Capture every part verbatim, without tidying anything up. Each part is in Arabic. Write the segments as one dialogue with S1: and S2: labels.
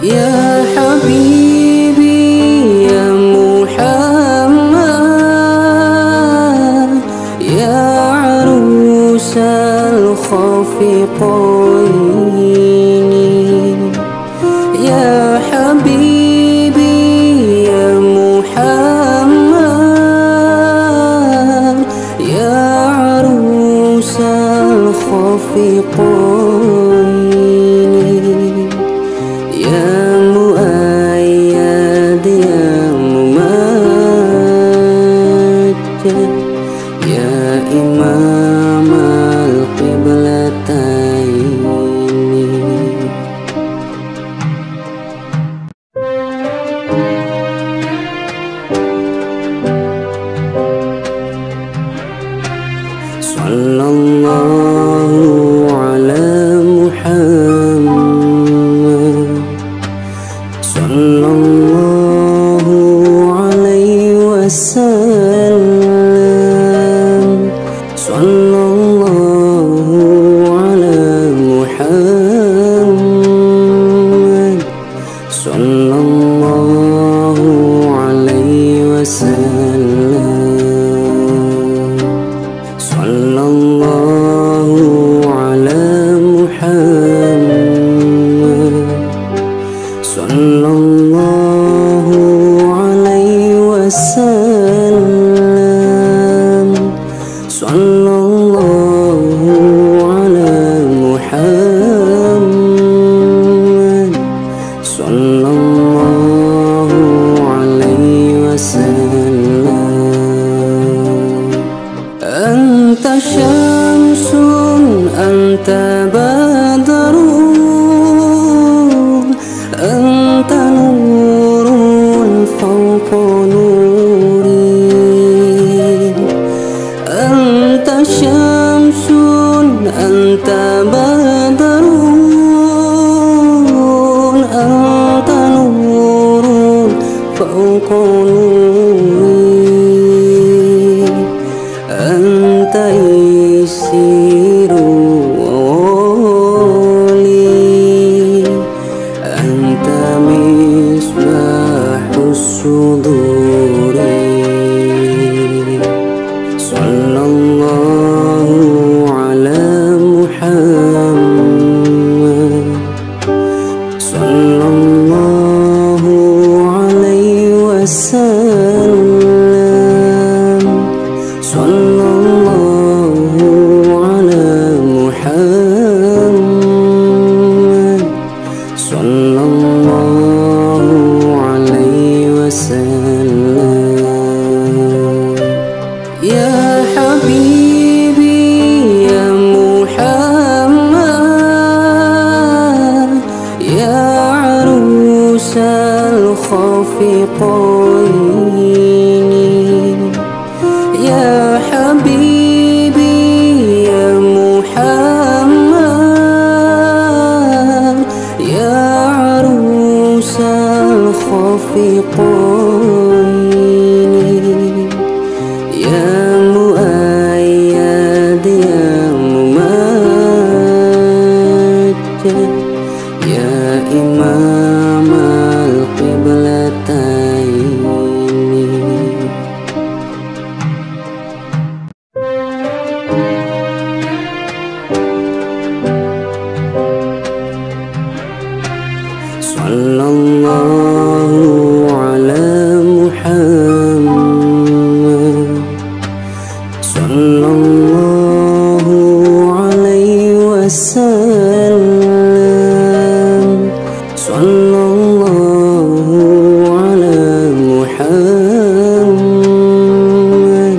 S1: Ya Habibi ya Muhammad, ya arusal khafiqain. Ya Habibi ya Muhammad, ya arusal khafiqain. Ya Muayyad ya Mumajjad, ya Imam al-Qiblatain. Sallallahu ala Muhammad, sallallahu alaihi wasallam, sallallahu ala Muhammad, sallallahu alaihi wasallam, sallallahu ala Muhammad, sallallahu alaihi wasallam, sallallahu ala Muhammad, sallallahu alaihi wasallam. Anta syamsun anta badrun, anta nurun fawqa nurin. Anta syamsun anta badrun, anta nurun fawqa nurin. Anta isiru wali, anta misbahus suduri. Sallallahu ala Muhammad, sallallahu alaihi wasallam, sallallahu ala Muhammad, sallallahu alaihi wasallam. Ya Habibi ya Muhammad, ya arusal khafiqain. Ya Habibi ya Muhammad, ya arusal khafiqain. Ya Muayyad ya Mumajjad, ya Imam al-Qiblatain. Sallallahu ala Muhammad, sallallahu alaihi wasallam, sallallahu ala Muhammad,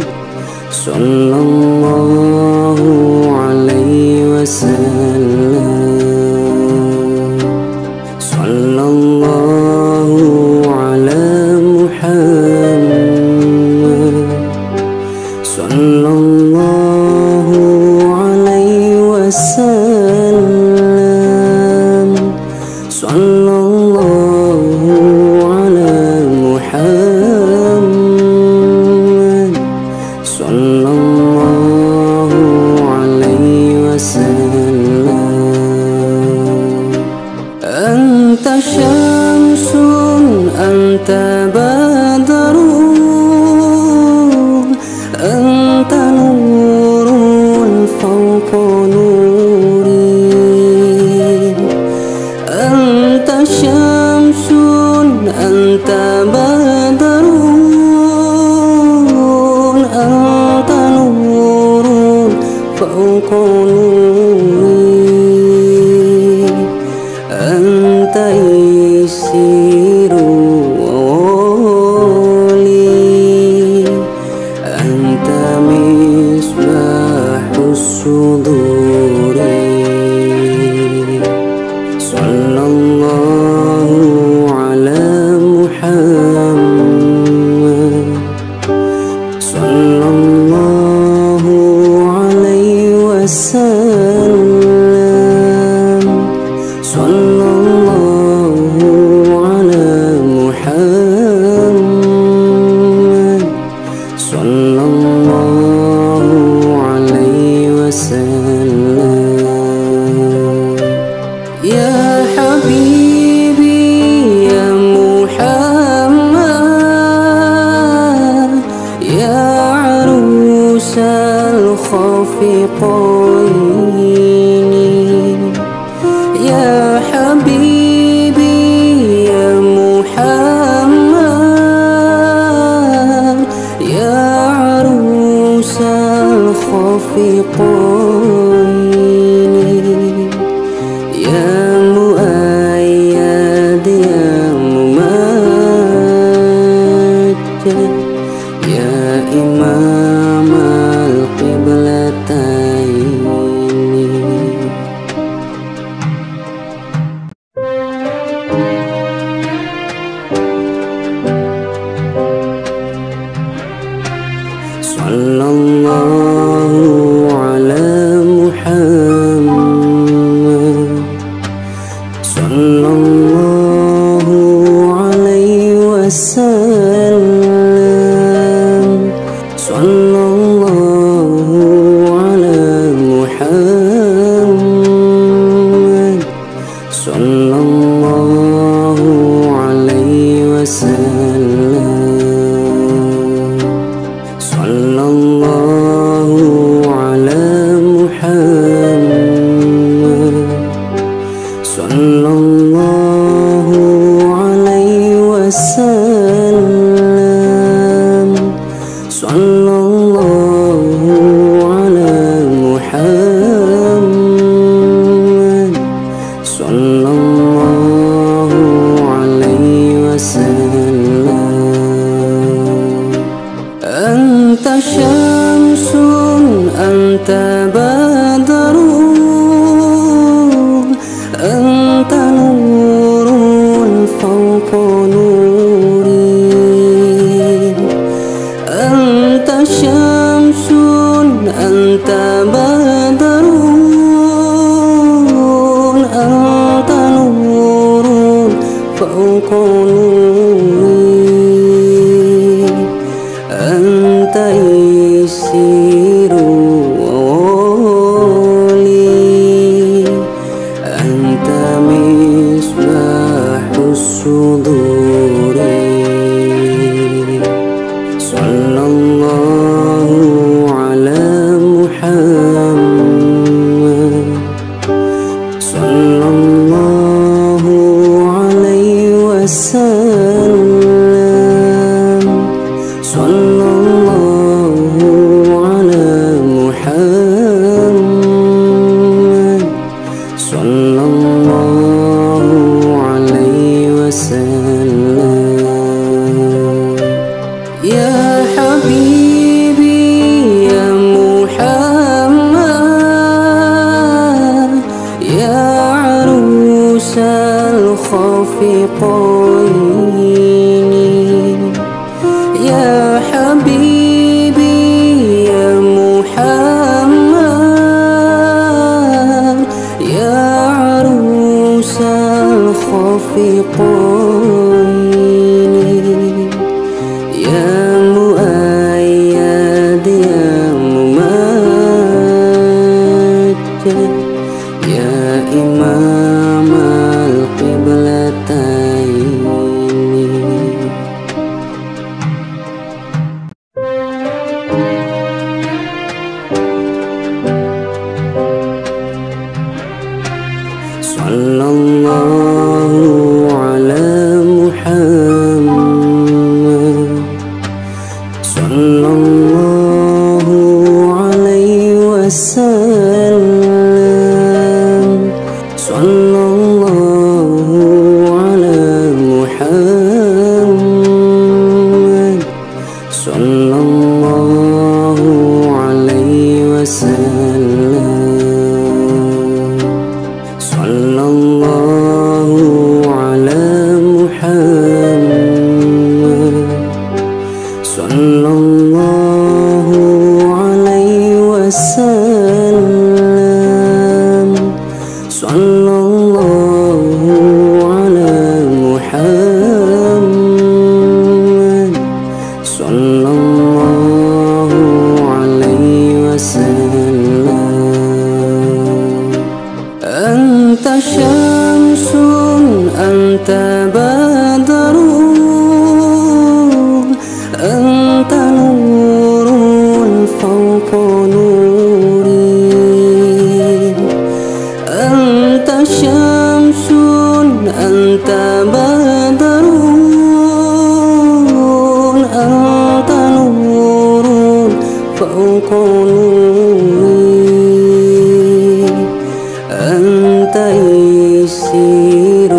S1: sallallahu alaihi wasallam, sallallahu ala Muhammad, sallallahu alaihi wasallam, sallallahu ala Muhammad, sallallahu alaihi wasallam. Anta syamsun أنت بدر أنت نور فوق نوري أنت شمس أنت بدر أنت نور فوق نوري أنت يسير وولي أنت مصباح الصدور صلى الله على محمد صلى الله عليه وسلم صلى الله على محمد صلى الله عليه وسلم يا حبيبي يا محمد يا عروس الخافقين يا حبيبي يا محمد يا عروس الخافقين يا مؤيد يا ممجد يا إمام القبلتين صلى الله على محمد صلى الله عليه وسلم صلى الله على محمد صلى الله عليه وسلم صلى الله على محمد صلى الله عليه وسلم صلى الله على محمد صلى الله عليه وسلم أنت شمس أنت بدر أنت نور فوق نوري أنت شمس أنت بدر أنت نور فوق نوري أنت يسير وولي أنت مصباح الصدور صلى الله على محمد صلى الله عليه وسلم صلى الله على محمد صلى الله عليه وسلم يا حبيبي يا محمد يا عروس الخافقين يا حبيبي يا محمد يا عروس الخافقين يا مؤيد يا ممجد يا إمام القبلتين أنت بدر أنت نور فوق نوري أنت شمس أنت بدر أنت نور فوق نوري أنت يسير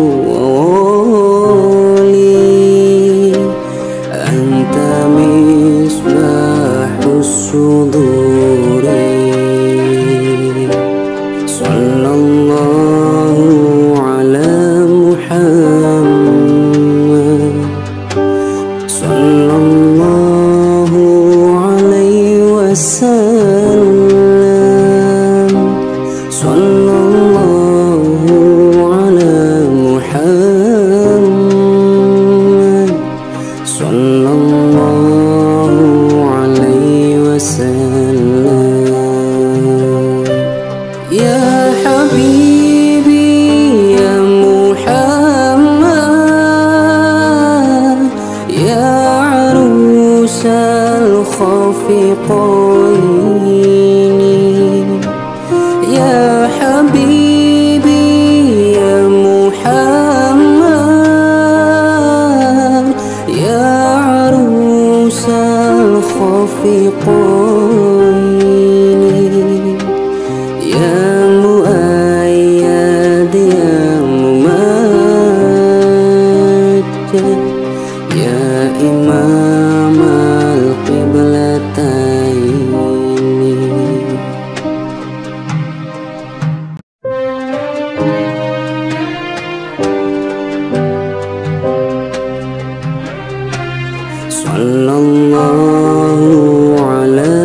S1: وولي أنت مصباح الصدور صلى الله على محمد صلى الله عليه وسلم صلى الله على محمد صلى الله عليه وسلم يا حبيبي يا محمد يا عروس الخافقين يا حبيبي يا محمد يا عروس الخافقين يا مؤيد يا ممجد يا إمام القبلتين صلى الله على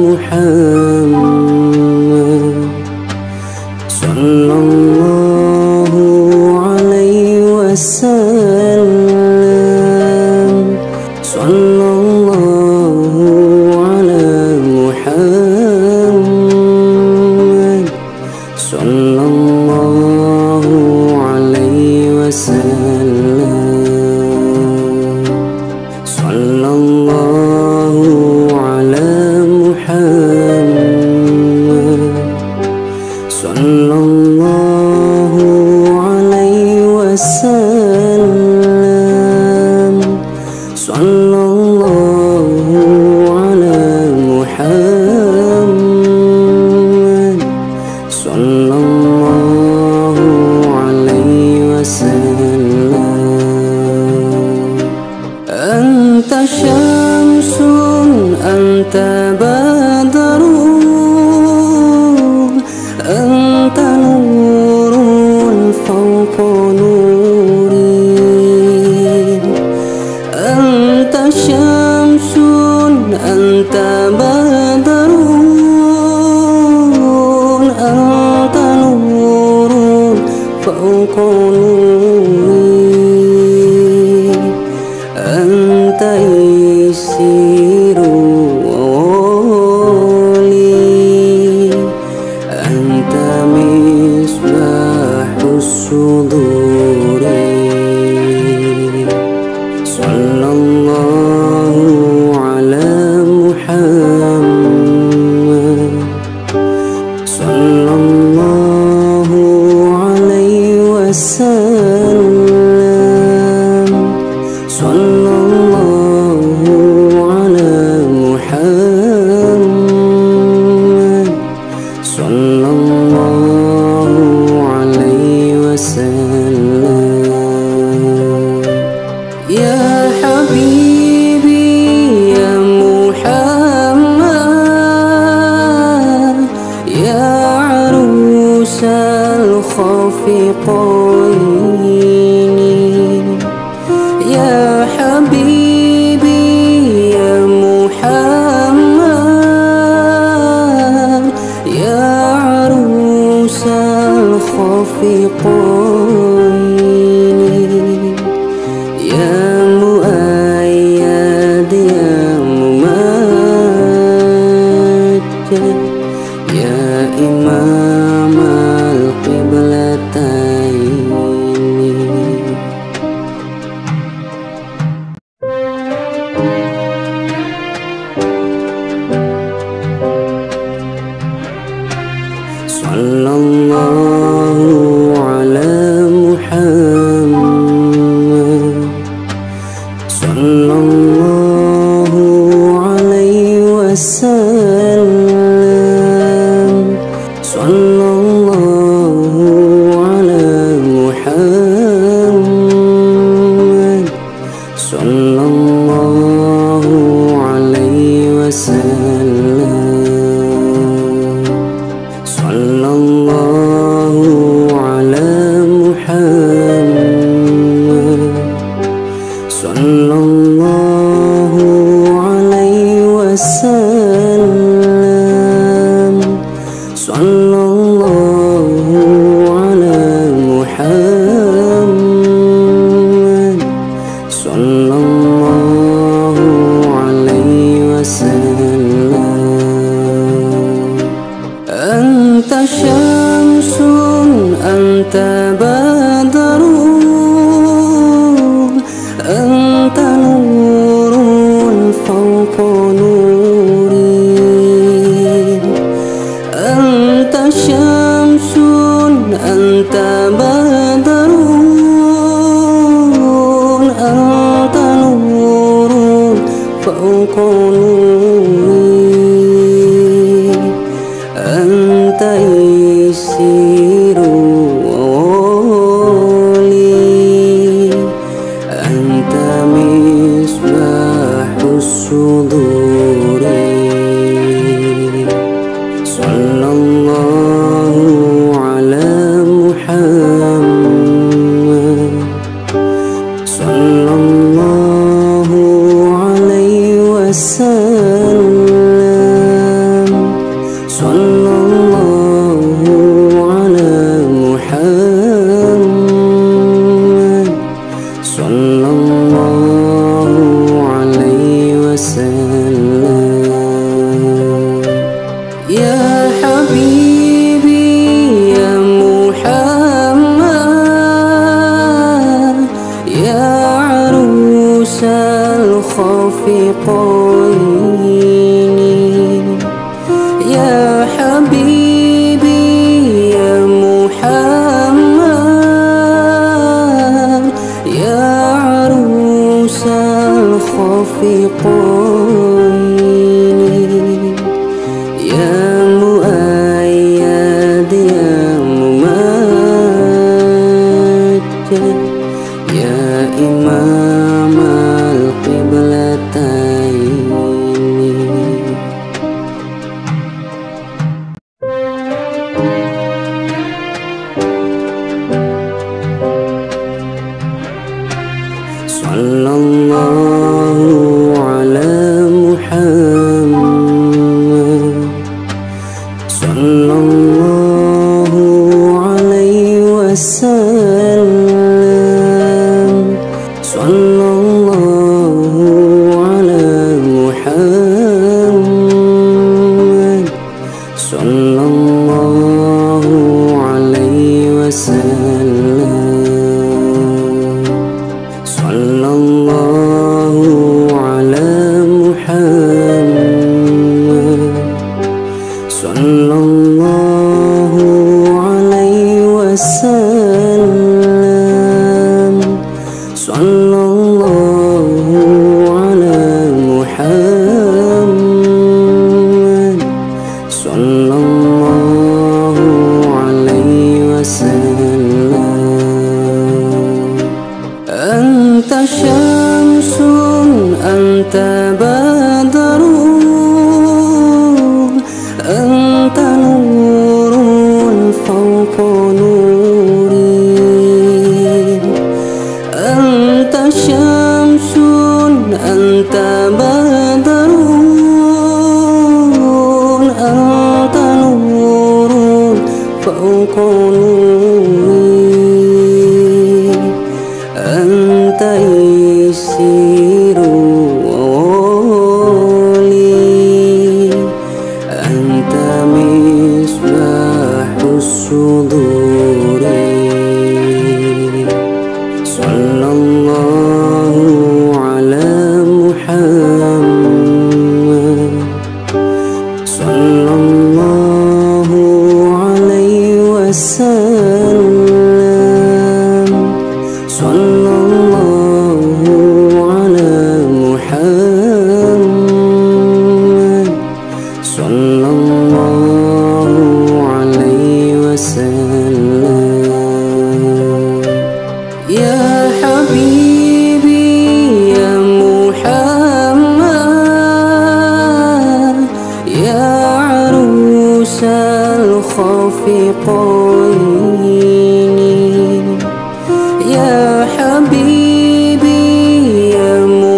S1: محمد صلى الله عليه وسلم صلى الله على محمد صلى الله عليه وسلم صلى الله على محمد صلى الله عليه وسلم صلى الله على محمد صلى الله عليه وسلم أنت شمس أنت بدر أنت نور فوق نوري أنت شمس أنت بدر أنت نور فوق نوري أنت يسير وولي أنت مصباح الصدور صلى الله على محمد صلى الله عليه وسلم صلى الله على محمد صلى الله عليه وسلم يا حبيبي يا محمد يا عروس الخافقين sallallahu alaihi wasallam. Sallallahu ala Muhammad, sallallahu alaihi wasallam. Anta syamsun, anta badarun, anta nurun fawqa nurin. Anta syamsun, anta badarun, anta nurun fawqa nurin. Anta isiru wali, anta misbahus suduri. Sallallahu ala Muhammad, sallallahu alaihi wasallam. Sallallahu ala Muhammad, sallallahu alaihi wasallam. Ya Habibi ya Muhammad, ya arusal khafiqaini. Ya Habibi ya Muhammad, ya arusal khafiqaini. Ya muayyad ya mumajjad, ya imam al-qiblataini. Sallallahu ala Muhammad, sallallahu alaihi wasallam. Sallallahu ala Muhammad, sallallahu alaihi wasallam. Sallallahu ala Muhammad, sallallahu alaihi wasallam. Sallallahu ala Muhammad, sallallahu alaihi wasallam. Anta syamsun, anta badarun, anta nurun fawqa nurin. Anta syamsun, anta badarun, anta nurun fawqa nurin. Anta isiru wali, anta misbahus suduri. Sallallahu ala Muhammad, sallallahu alaihi wasallam. Sallallahu ala Muhammad, sallallahu alaihi wasallam. Ya Habibi ya Muhammad, ya arusal khafiqaini. Ya Habibi ya Muhammad,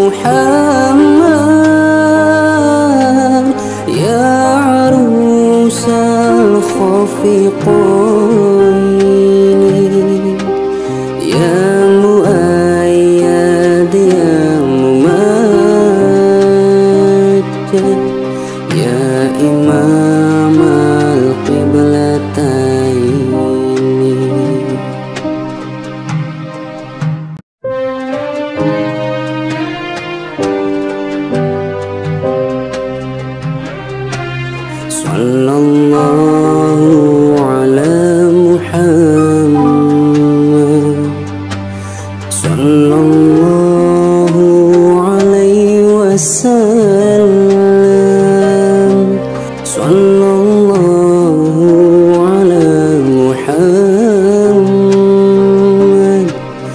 S1: الخافقين يا مؤيد يا ممجد يا إمام القبلتين. Sallallahu ala Muhammad, sallallahu alaihi wasallam, sallallahu ala Muhammad,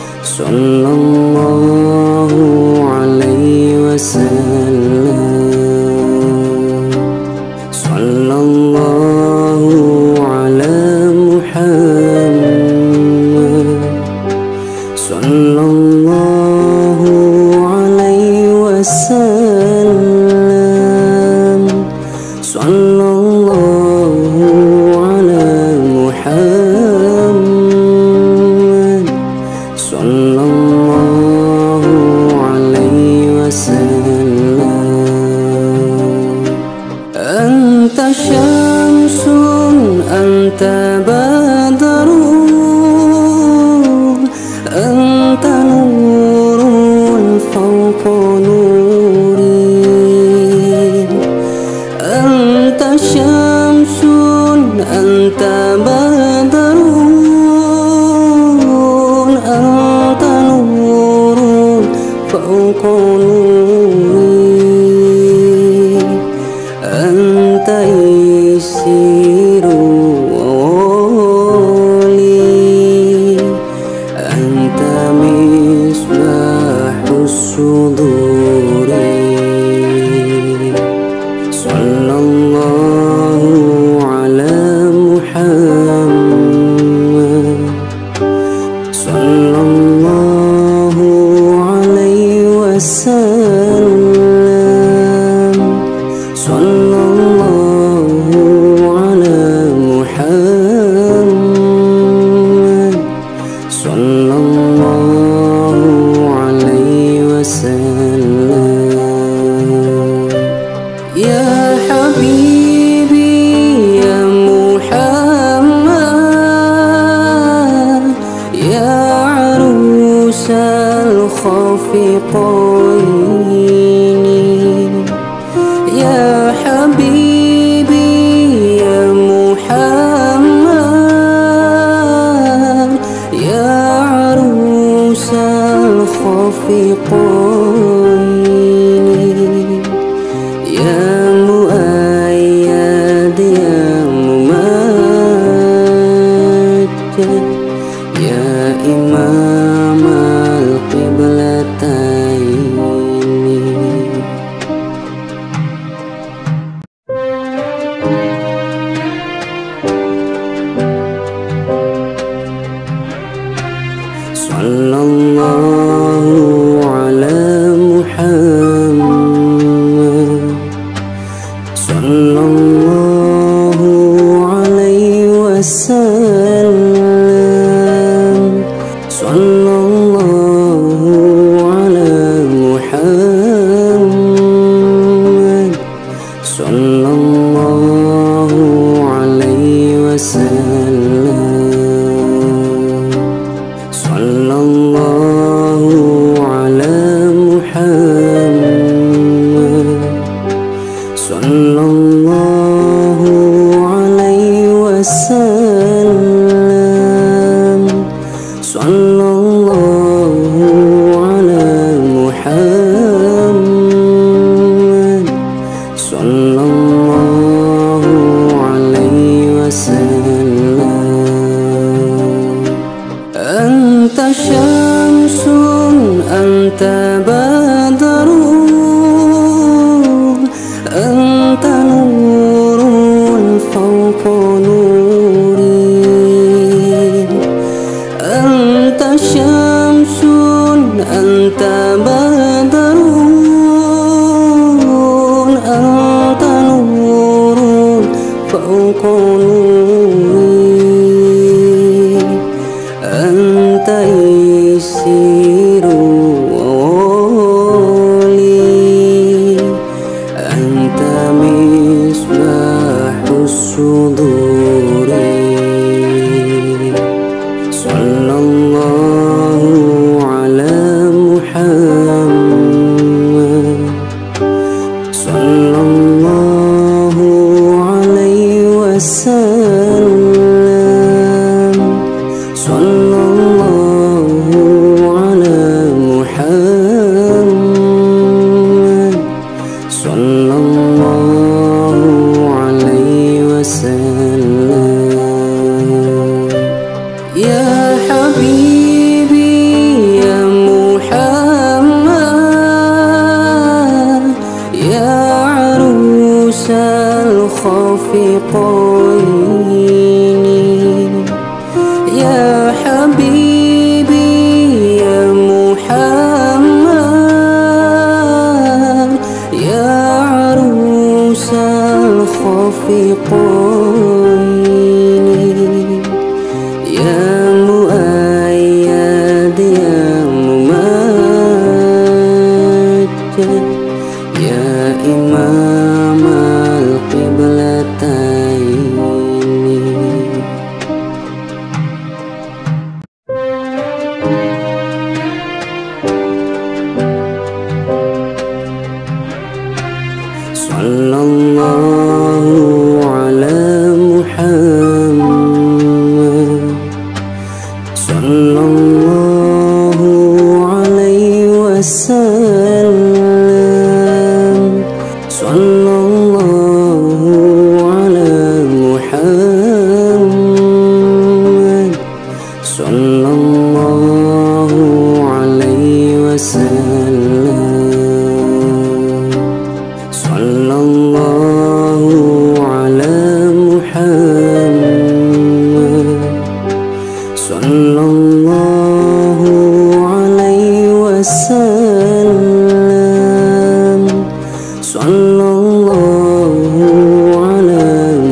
S1: sallallahu alaihi wasallam. Sallallahu ala Muhammad, sallallahu alaihi wasallam, sallallahu ala Muhammad, sallallahu alaihi wasallam. Anta syamsun anta badarun, anta nurun fawqa nurin. Anta syamsun anta badarun, anta nurun fawqa nurin. Anta isiru wali, anta misbahus suduri. Sallallahu ala Muhammad, sallallahu alaihi wasallam, sallallahu ala Muhammad, sallallahu alaihi wasallam. Ya habibi ya Muhammad, ya arusal khafiqain. Ya habibi ya Muhammad, ya arusal khafiqain. Ya muayyad ya mumajjad ya imam al-qiblatain. Sallallahu ala Muhammad, sallallahu alaihi wasallam, sallallahu ala Muhammad, sallallahu alaihi wasallam. Sallallahu ala Muhammad, sallallahu alaihi wasallam, sallallahu ala Muhammad, sallallahu alaihi wasallam. Anta syamsun anta badarun, anta nurun fawqa nurin. Anta syamsun anta badarun, anta nurun fawqa nurin. يا ممجد يا إمام القبلتين صلى الله على محمد صلى الله عليه وسلم صلى الله على محمد صلى الله عليه وسلم صلى الله على محمد صلى الله عليه وسلم صلى الله على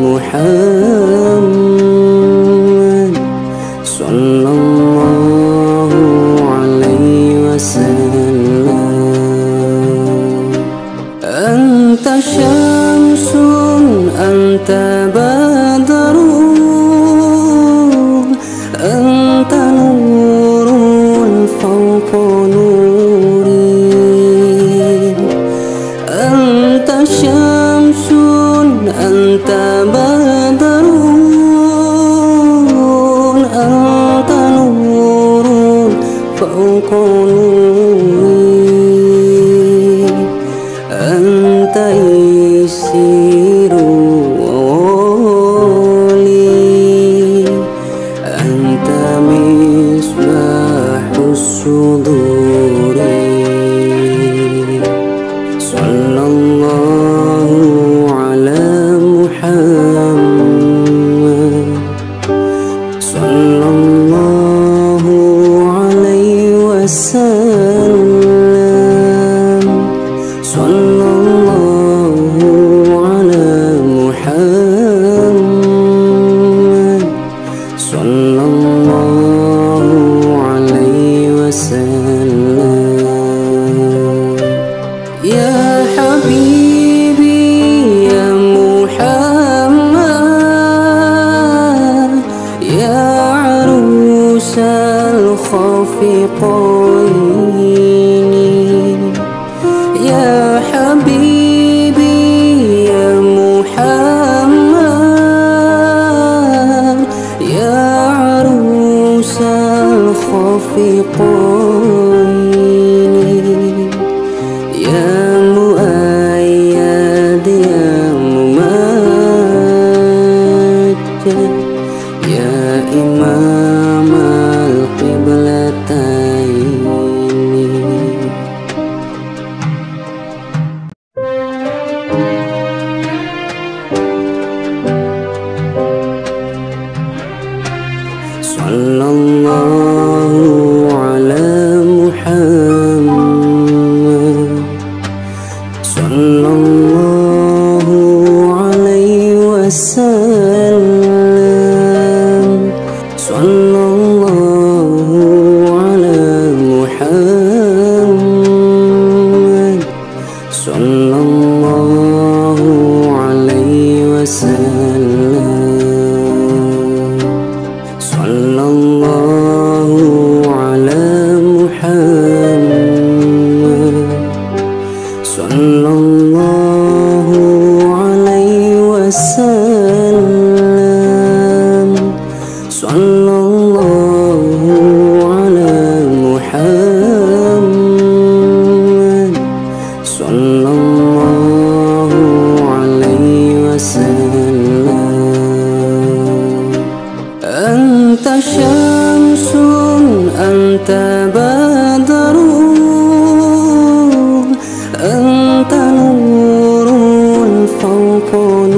S1: محمد صلى الله عليه وسلم أنت شمس أنت بدر أنت نور فوق نوري أنت شمس أنت بدر أنت نور فوق نوري أنت يسير وولي أنت مصباح الصدور صلى الله على محمد صلى الله عليه وسلم صلى الله على محمد صلى الله عليه وسلم يا حبيبي يا محمد يا عروس الخافقين يا حبيبي يا محمد يا عروس الخافقين يا مؤيد يا ممجد يا إمام القبلتين صلى الله على محمد صلى الله عليه وسلم صلى الله على محمد صلى الله عليه وسلم صلى الله على محمد صلى الله عليه وسلم صلى الله على محمد صلى الله عليه وسلم أنت شمس أنت بدر أنت نور فوق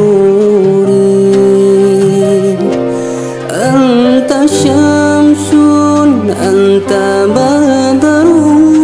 S1: نوري أنت شمس أنت بدر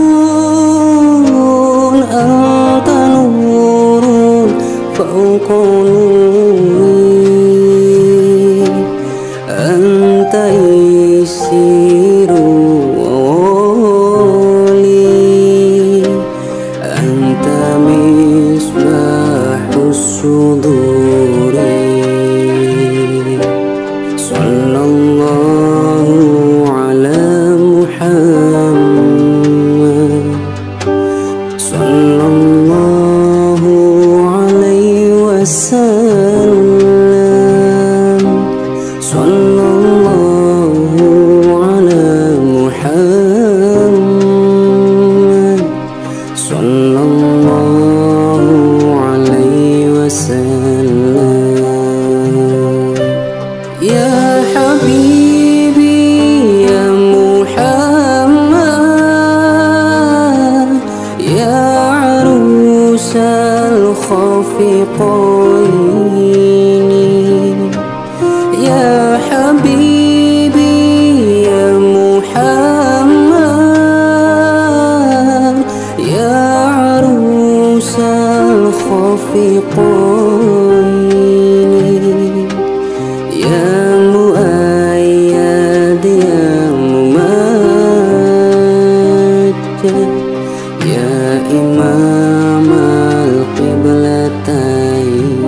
S1: الخافقين يا حبيبي يا محمد يا عروس الخافقين يا مؤيد يا ممجد يا إمام القبلتين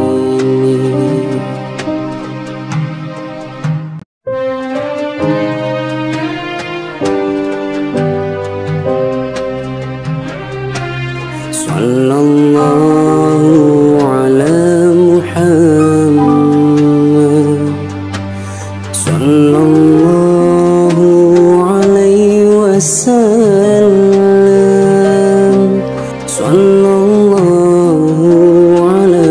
S1: صلى الله على محمد صلى الله عليه وسلم صلى الله على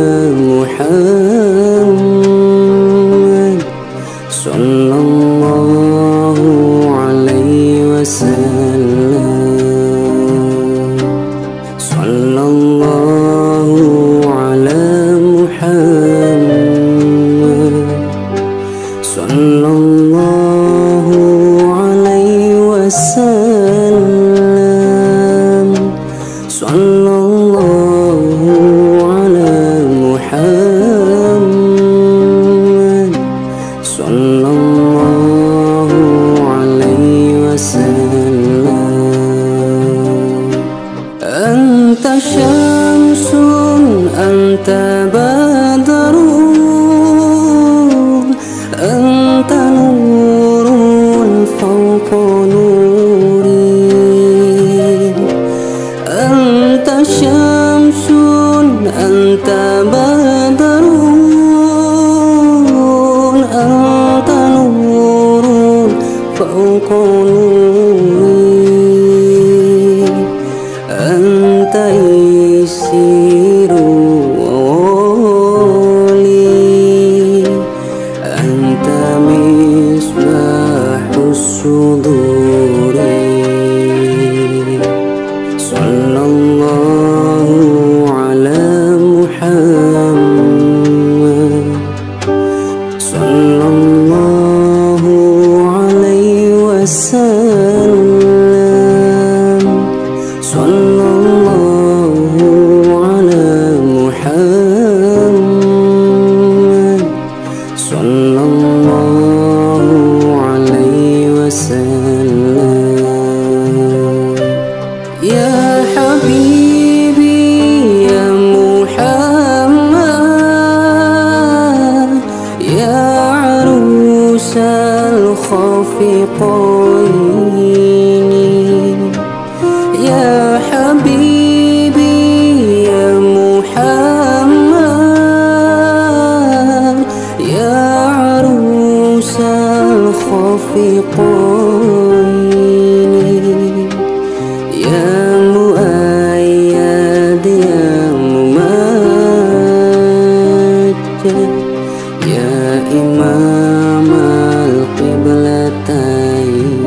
S1: محمد صلى الله عليه وسلم صلى الله على محمد صلى الله عليه وسلم صلى الله على محمد صلى الله عليه وسلم أنت شمس أنت بدر أنت نور فوق نوري أنت شمس أنت بدر أنت نور فوق نوري أنت يسير وولي أنت مصباح الصدور صلى الله على محمد صلى الله عليه وسلم صلى الله على محمد صلى الله عليه وسلم يا حبيبي يا محمد يا عروس الخافقين يا حبيبي يا محمد يا عروس الخافقين يا مؤيد يا ممجد يا إمام القبلتين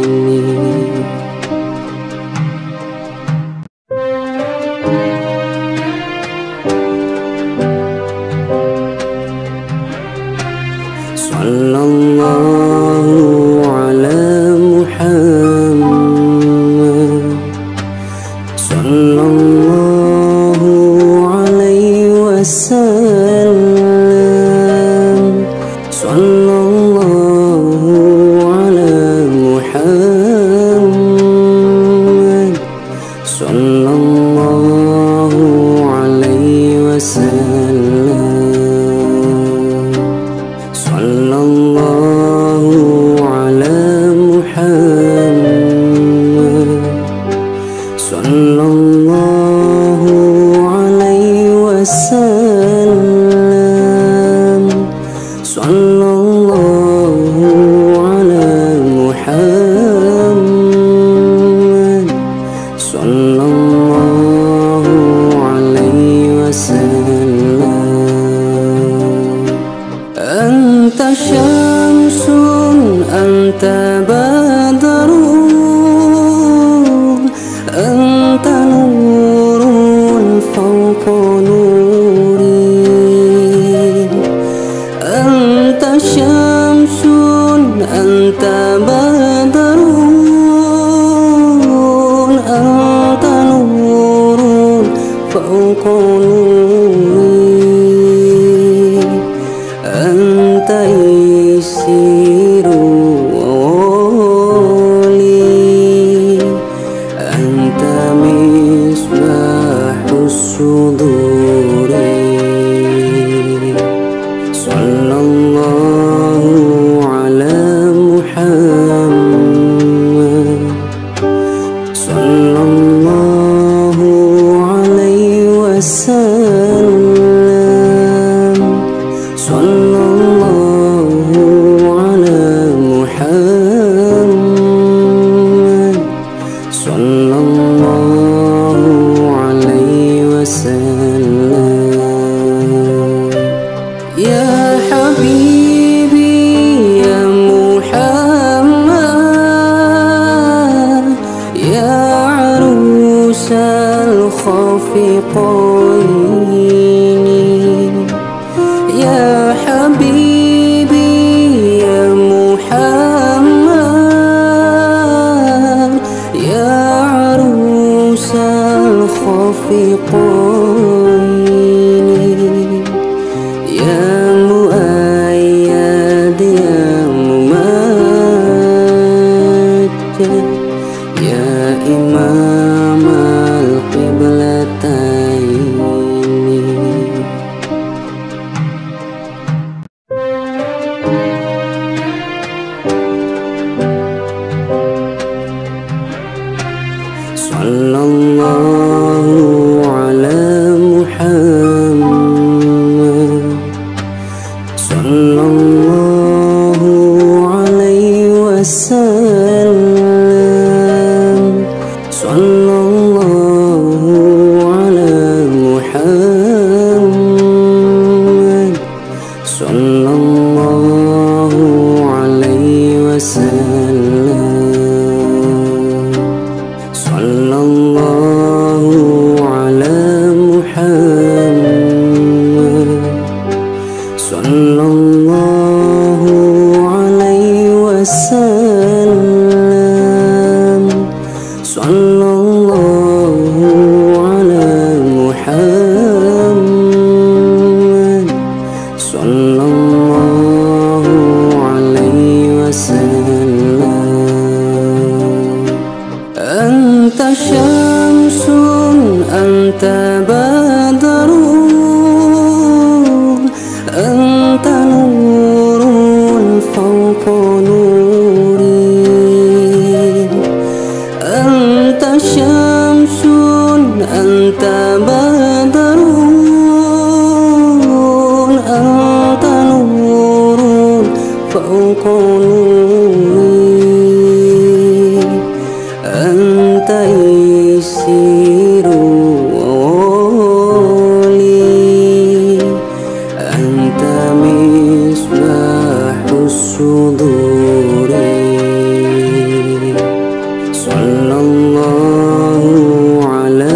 S1: صلى الله على محمد صلى الله عليه وسلم صلى الله على محمد صلى الله عليه وسلم صلى الله على محمد صلى الله عليه وسلم صلى الله على محمد صلى الله عليه وسلم أنت شمس أنت بدر أنت نور فوق نوري أنت يسير وولي أنت مصباح الصدور صلى الله على محمد صلى الله عليه وسلم صلى الله على محمد صلى الله عليه وسلم يا حبيبي يا محمد يا عروس الخافقين يا حبيبي يا محمد يا عروس الخافقين يا مؤيد يا ممجد يا إمام القبلتين صلى الله على محمد صلى الله عليه وسلم صلى الله على محمد صلى الله عليه وسلم صلى الله على محمد صلى الله عليه وسلم صلى الله على محمد صلى الله عليه وسلم أنت شمس أنت بدر أنت نور فوق نوري أنت شمس أنت بدر أنت نور فوق نوري أنت يسير وولي أنت مصباح الصدور صلى الله على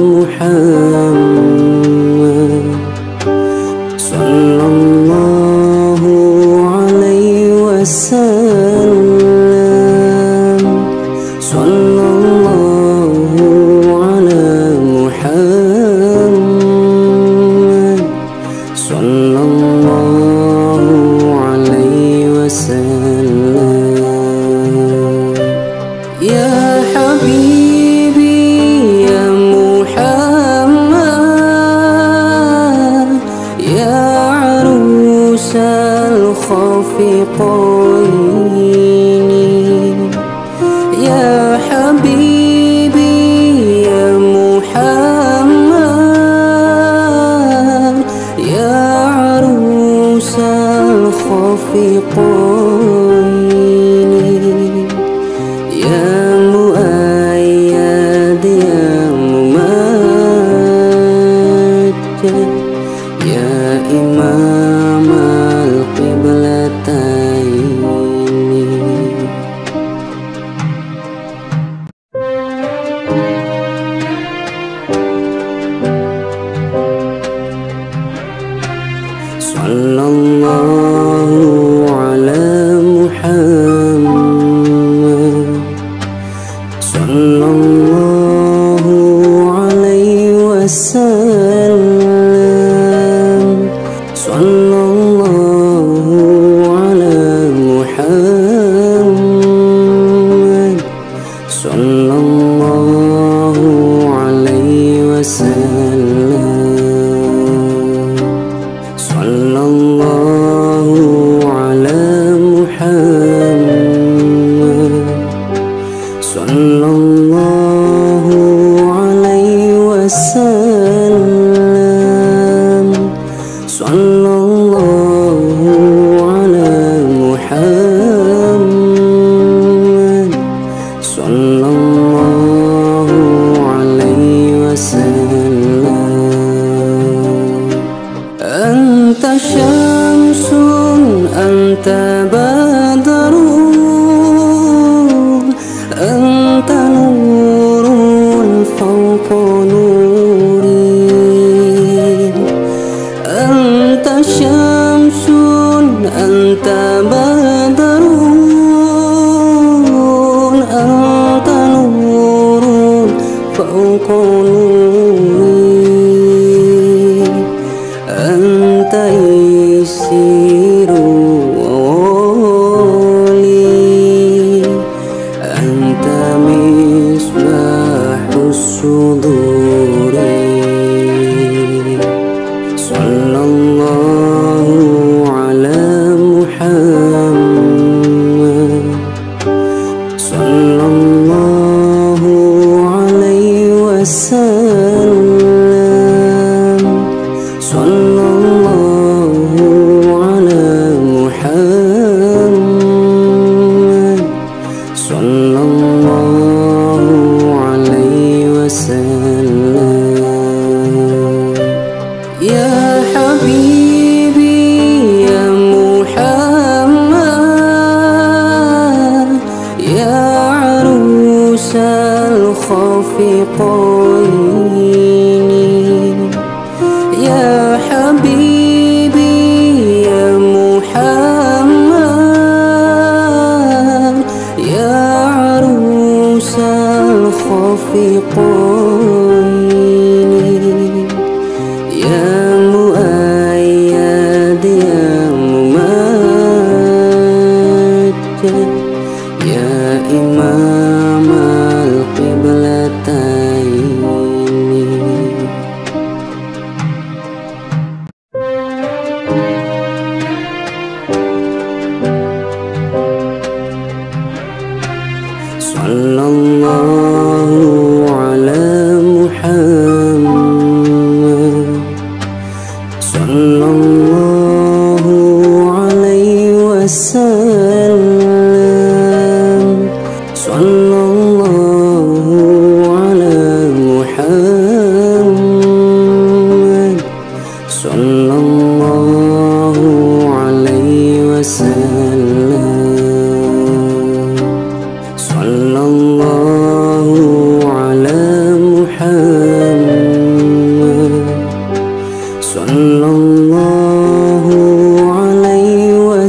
S1: محمد صلى الله عليه وسلم صلى الله على محمد صلى الله عليه وسلم يا حبيبي يا محمد يا عروس الخافقين يا حبيبي يا محمد يا عروس الخافقين يا مؤيد يا ممجد يا إمام القبلتين صلى الله على محمد صلى الله عليه وسلم وسلم صلى الله على محمد صلى الله عليه وسلم صلى الله على محمد صلى الله عليه وسلم صلى الله على محمد صلى الله عليه وسلم أنت شمس أنت بدر أنت نور فوق نوري أنت شمس أنت بدر أنت نور فوق نوري أنت يسير وولي أنت مصباح الصدور صلى الله على محمد صلى الله عليه وسلم صلى الله على محمد صلى الله عليه وسلم يا حبيبي يا محمد يا عروس الخافقين يا حبيبي يا محمد يا عروس الخافقين يا مؤيد يا ممجد يا إمام القبلتين صلى الله على محمد صلى الله عليه وسلم صلى الله على محمد صلى الله عليه وسلم صلى الله على محمد صلى الله عليه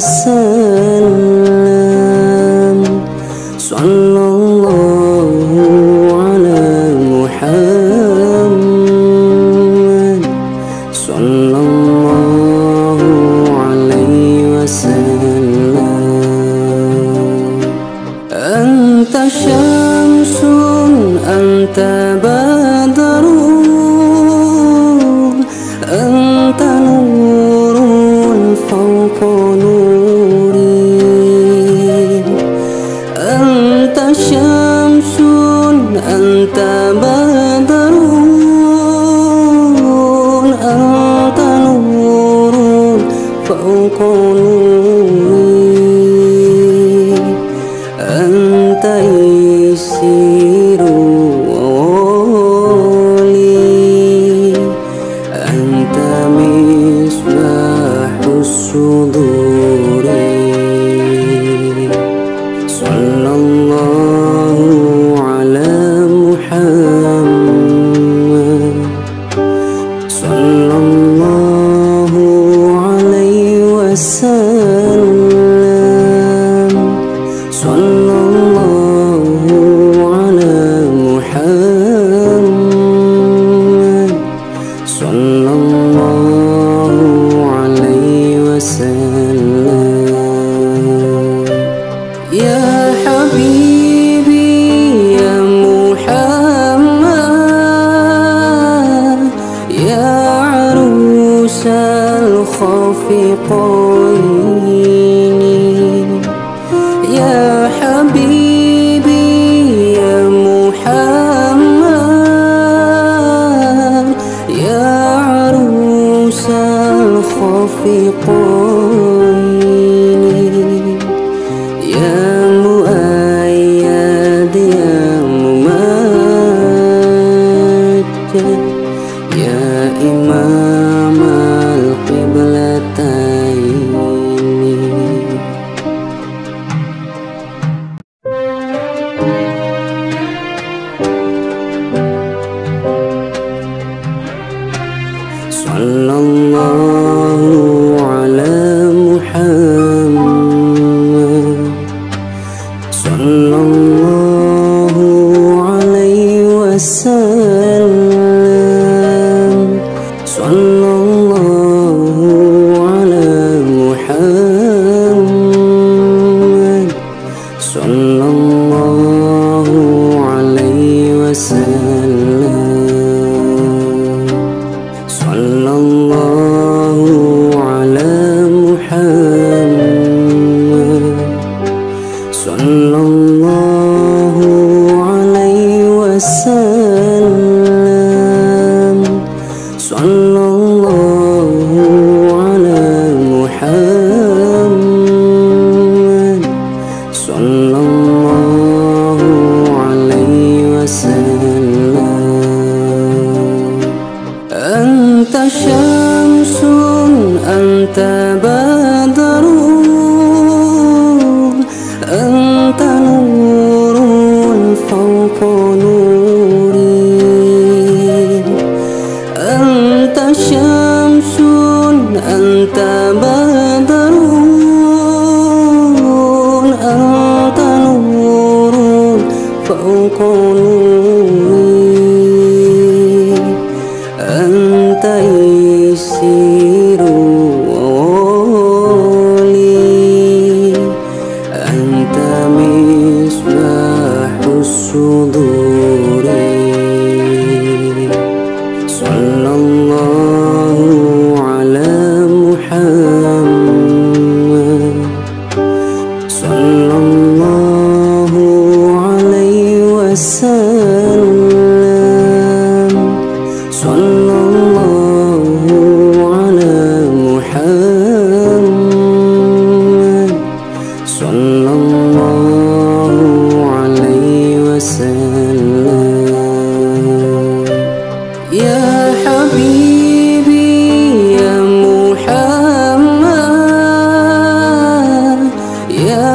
S1: وسلم صلى الله على محمد صلى الله عليه وسلم أنت شمس أنت بدر أنت نور فوق نوري أنت شمس أنت بدر أنت نور فوق نوري أنت يسير وولي أنت مصباح الصدور صلى الله على محمد صلى الله عليه وسلم صلى الله على محمد الخافقين يا مؤيد يا ممجد يا إمام القبلتين. Sallallahu ala Muhammad, sallallahu alaihi wasallam, sallallahu ala Muhammad, sallallahu alaihi wasallam. Sallallahu ala Muhammad, sallallahu alaihi wasallam, sallallahu ala Muhammad, sallallahu alaihi wasallam. Anta syamsun, anta badrun, anta nurun fawqa nurin. Anta syamsun, anta badrun, anta nurun fawqa nurin. Anta isiru wali, anta misbahus suduri. Sallallahu ala Muhammad, sallallahu alaihi wasallam, sallallahu ala Muhammad, sallallahu alaihi wasallam. Ya habibi ya Muhammad, ya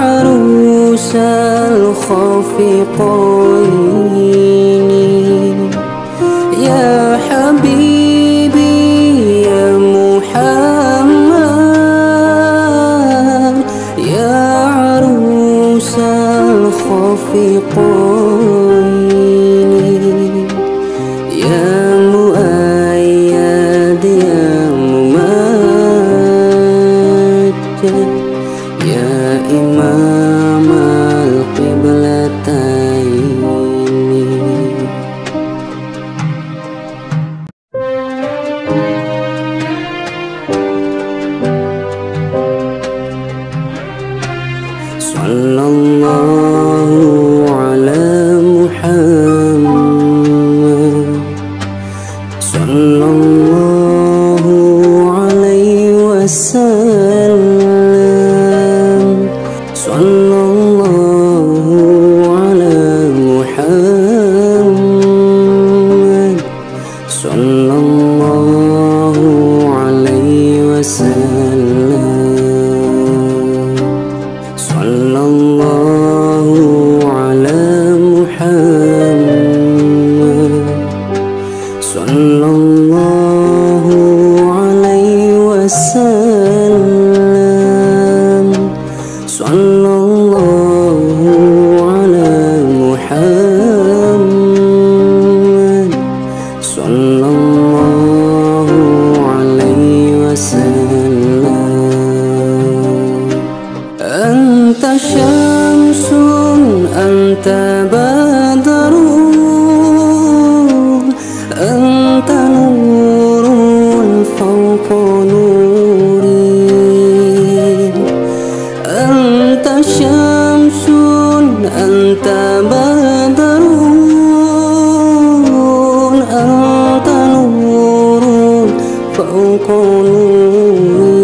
S1: arusal khafiqain. Ya habibi ya Muhammad, ya arusal khafiqain. Ya muayyad ya mumajjad ya imam al-qiblatain. Sallallahu ala Muhammad, sallallahu alaihi wasallam, sallallahu ala Muhammad, sallallahu alaihi wasallam. Sallallahu ala Muhammad, sallallahu alaihi wasallam, sallallahu ala Muhammad, sallallahu alaihi wasallam. Anta syamsun, anta badrun, anta nurun fawqa nurin. Anta syamsun, anta badrun, anta nurun fawqa nurin.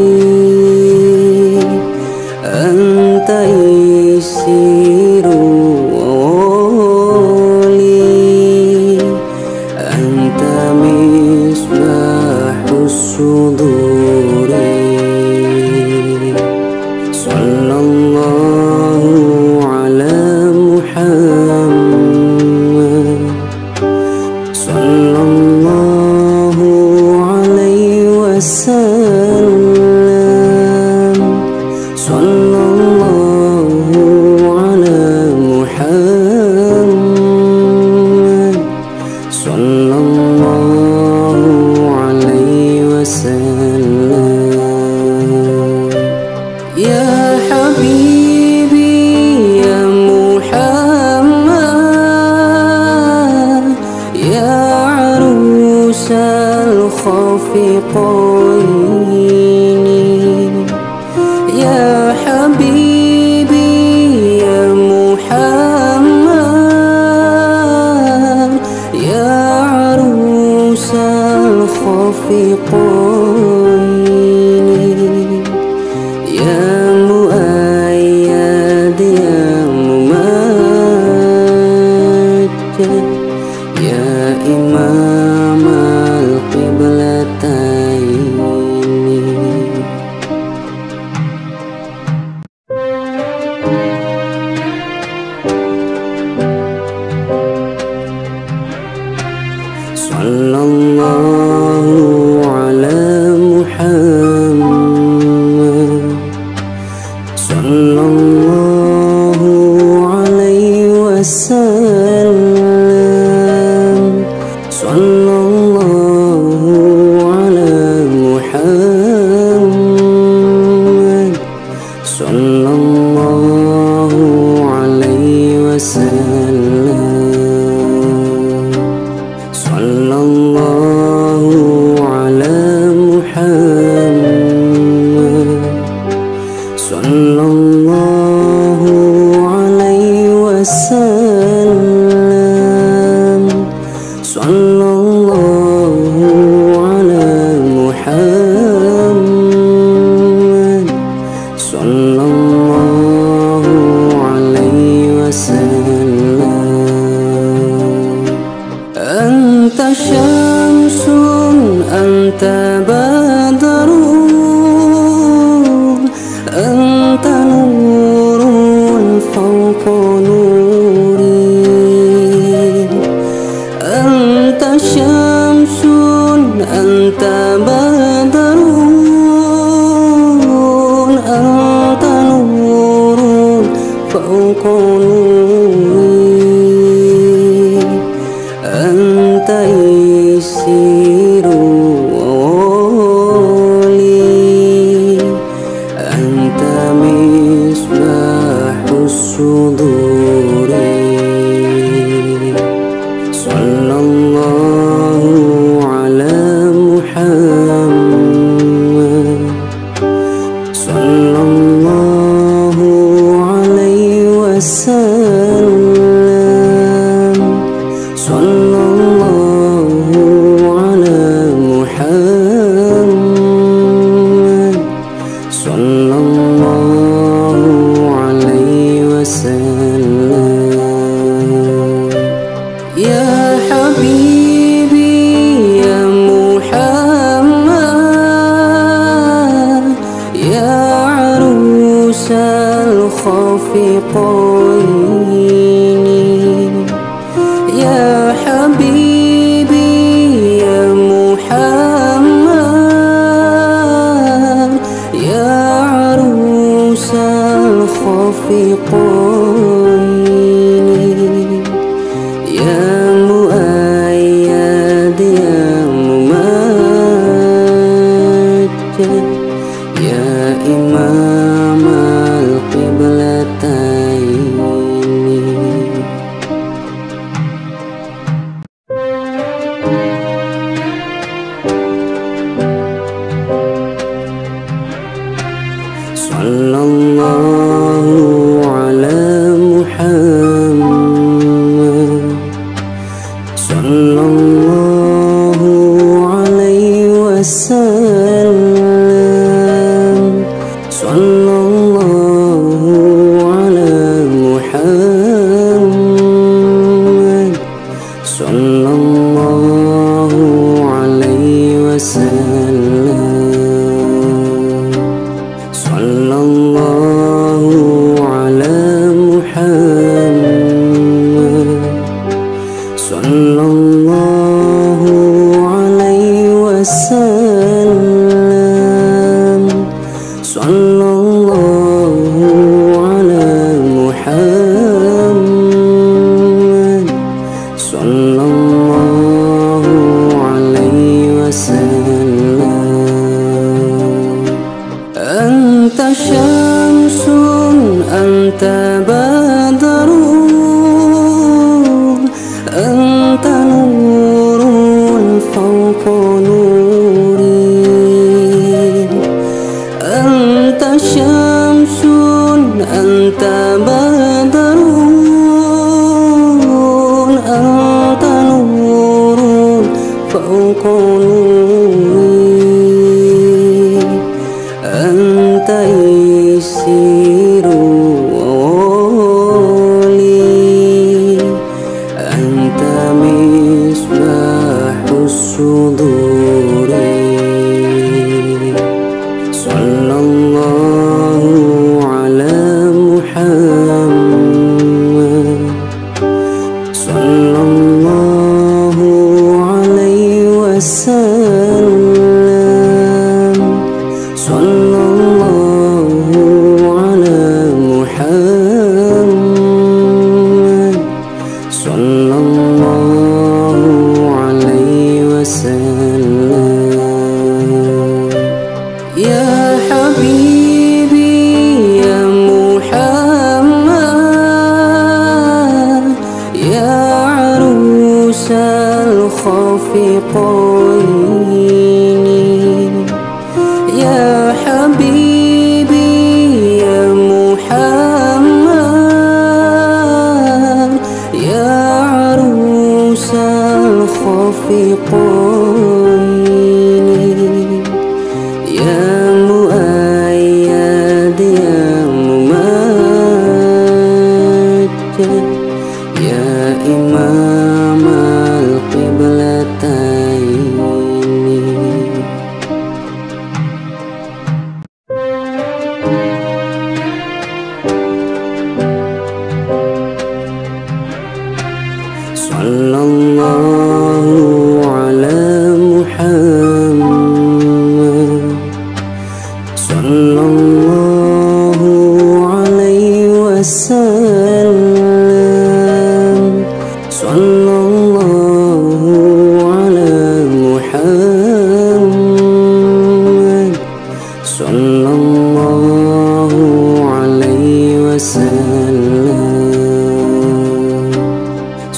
S1: sallallahu alaihi wasallam. Ya Habibi ya Muhammad, ya arusal khafiqaini, ya Habibi ya Muhammad, ya arusal khafiqaini, ya muayyad ya mumajjad, ya imam al-qiblataini. Sallallahu ala Muhammad, sallallahu alaihi wasallam, sallallahu ala Muhammad, sallallahu alaihi wasallam, sallallahu ala Muhammad, sallallahu alaihi wasallam, sallallahu ala Muhammad, sallallahu alaihi wasallam. Anta syamsun anta badrun, anta nurun fawqa nuri. Anta syamsun anta badrun, anta nurun fawqa nuri. Anta isiru wali, anta misbahus suduri. Sallallahu ala Muhammad, sallallahu alaihi wasallam, sallallahu ala Muhammad, sallallahu alaihi wasallam. Ya Habibi ya Muhammad, ya arusal khafiqaini, ya Habibi ya Muhammad, ya arusal khafiqaini, ya muayyad ya mumajjad, ya imam al-qiblataini. Sallallahu ala Muhammad, sallallahu alaihi wasallam, sallallahu ala Muhammad, sallallahu alaihi wasallam, sallallahu ala Muhammad, sallallahu alaihi wasallam, sallallahu ala Muhammad, sallallahu الله عليه وسلم. أنت شمس أنت بدر أنت نور فوق نوري. أنت شمس أنت بدر أنت نور فوق نوري. أنت يسير وولي أنت مصباح الصدور. صلى الله على محمد صلى الله عليه وسلم. صلى الله على محمد صلى الله عليه وسلم. يا حبيبي يا محمد يا عروس الخافقين. يا حبيبي يا محمد يا عروس الخافقين. يا مؤيد يا ممجد يا إمام القبلتين. صلى الله على محمد صلى الله عليه وسلم. صلى الله على محمد صلى الله عليه وسلم.